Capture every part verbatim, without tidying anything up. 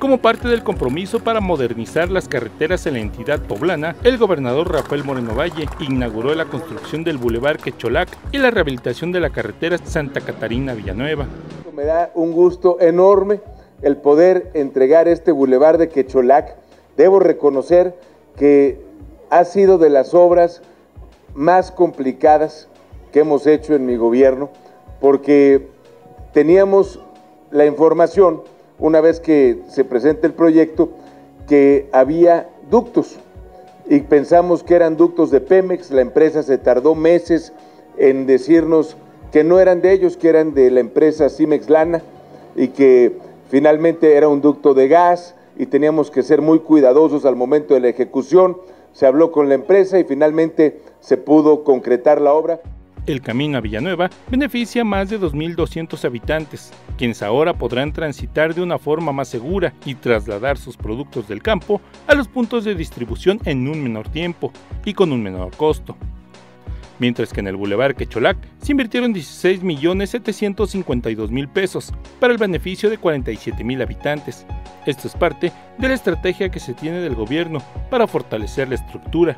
Como parte del compromiso para modernizar las carreteras en la entidad poblana, el gobernador Rafael Moreno Valle inauguró la construcción del Boulevard Quecholac y la rehabilitación de la carretera Santa Catarina Villanueva. Me da un gusto enorme el poder entregar este Boulevard de Quecholac. Debo reconocer que ha sido de las obras más complicadas que hemos hecho en mi gobierno, porque teníamos la información, una vez que se presenta el proyecto, que había ductos y pensamos que eran ductos de Pemex. La empresa se tardó meses en decirnos que no eran de ellos, que eran de la empresa Cimex Lana y que finalmente era un ducto de gas y teníamos que ser muy cuidadosos al momento de la ejecución. Se habló con la empresa y finalmente se pudo concretar la obra. El camino a Villanueva beneficia a más de dos mil doscientos habitantes, quienes ahora podrán transitar de una forma más segura y trasladar sus productos del campo a los puntos de distribución en un menor tiempo y con un menor costo. Mientras que en el Boulevard Quecholac se invirtieron dieciséis millones setecientos cincuenta y dos mil pesos para el beneficio de cuarenta y siete mil habitantes. Esto es parte de la estrategia que se tiene del gobierno para fortalecer la estructura.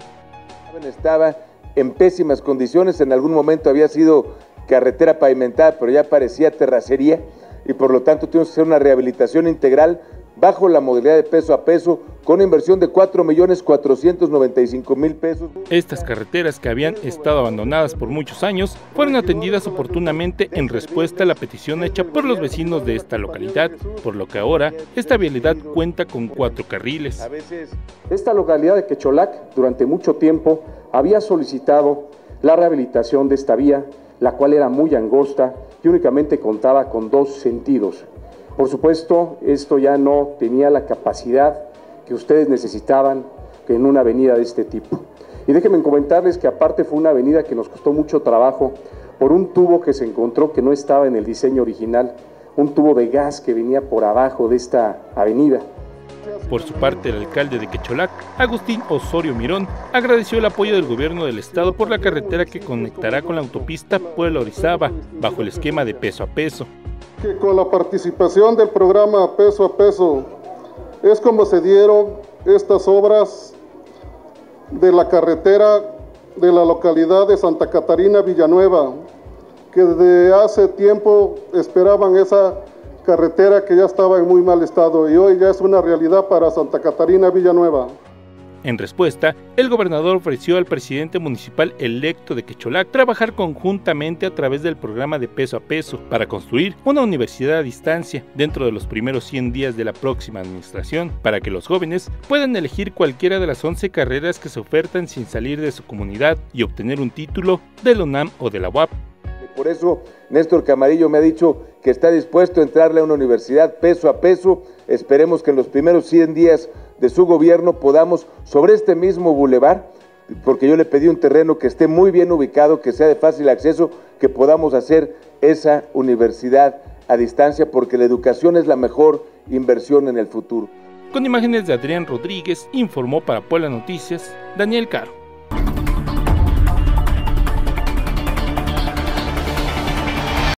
Estaba en pésimas condiciones, en algún momento había sido carretera pavimentada, pero ya parecía terracería y por lo tanto tuvimos que hacer una rehabilitación integral bajo la modalidad de peso a peso con una inversión de cuatro millones cuatrocientos noventa y cinco mil pesos. Estas carreteras que habían estado abandonadas por muchos años fueron atendidas oportunamente en respuesta a la petición hecha por los vecinos de esta localidad, por lo que ahora esta vialidad cuenta con cuatro carriles. Esta localidad de Quecholac durante mucho tiempo había solicitado la rehabilitación de esta vía, la cual era muy angosta y únicamente contaba con dos sentidos. Por supuesto, esto ya no tenía la capacidad que ustedes necesitaban en una avenida de este tipo. Y déjenme comentarles que aparte fue una avenida que nos costó mucho trabajo por un tubo que se encontró que no estaba en el diseño original, un tubo de gas que venía por abajo de esta avenida. Por su parte, el alcalde de Quecholac, Agustín Osorio Mirón, agradeció el apoyo del gobierno del estado por la carretera que conectará con la autopista Puebla-Orizaba, bajo el esquema de peso a peso. Que con la participación del programa Peso a Peso es como se dieron estas obras de la carretera de la localidad de Santa Catarina Villanueva, que desde hace tiempo esperaban esa carretera que ya estaba en muy mal estado y hoy ya es una realidad para Santa Catarina Villanueva. En respuesta, el gobernador ofreció al presidente municipal electo de Quecholac trabajar conjuntamente a través del programa de peso a peso para construir una universidad a distancia dentro de los primeros cien días de la próxima administración, para que los jóvenes puedan elegir cualquiera de las once carreras que se ofertan sin salir de su comunidad y obtener un título de la UNAM o de la U A P. Por eso Néstor Camarillo me ha dicho que está dispuesto a entrarle a una universidad peso a peso. Esperemos que en los primeros cien días de su gobierno podamos, sobre este mismo bulevar, porque yo le pedí un terreno que esté muy bien ubicado, que sea de fácil acceso, que podamos hacer esa universidad a distancia, porque la educación es la mejor inversión en el futuro. Con imágenes de Adrián Rodríguez, informó para Puebla Noticias, Daniel Caro.